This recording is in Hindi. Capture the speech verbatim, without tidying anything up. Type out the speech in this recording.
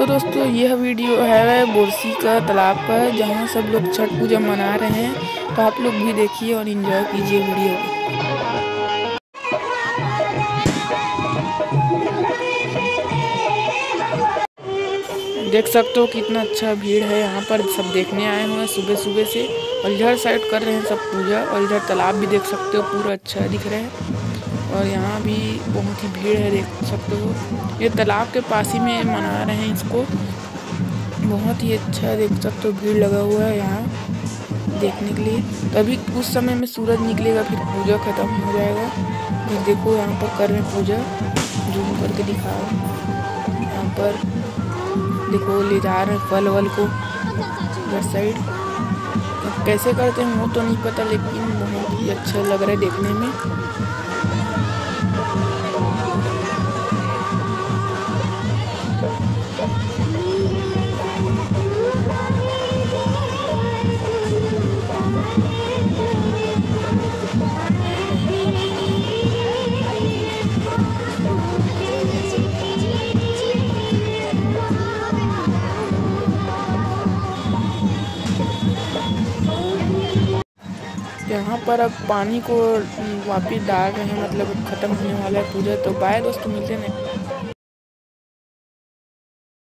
तो दोस्तों यह वीडियो है बोरसी का तालाब का, जहां सब लोग छठ पूजा मना रहे हैं। तो आप लोग भी देखिए और एंजॉय कीजिए वीडियो को। देख सकते हो कितना अच्छा भीड़ है यहाँ पर, सब देखने आए हुए हैं सुबह सुबह से। और इधर साइड कर रहे हैं सब पूजा, और इधर तालाब भी देख सकते हो पूरा अच्छा दिख रहा है। और यहाँ भी बहुत ही भीड़ है, देख सकते हो। ये तालाब के पास ही में मना रहे हैं इसको, बहुत ही अच्छा देख सकते हो। भीड़ लगा हुआ है यहाँ देखने के लिए। तो अभी उस समय में सूरज निकलेगा, फिर पूजा खत्म हो जाएगा। फिर देखो यहाँ पर कर रहे हैं पूजा, जूम करके दिखाओ। यहाँ पर देखो ले जा रहे हैं फल वल को इधर साइड। कैसे करते हैं वो तो नहीं पता, लेकिन बहुत ही अच्छा लग रहा है देखने में। यहाँ पर अब पानी को वापिस डाल रहे हैं, मतलब खत्म होने वाला है पूजा। तो बाय दोस्तों, मिलते हैं।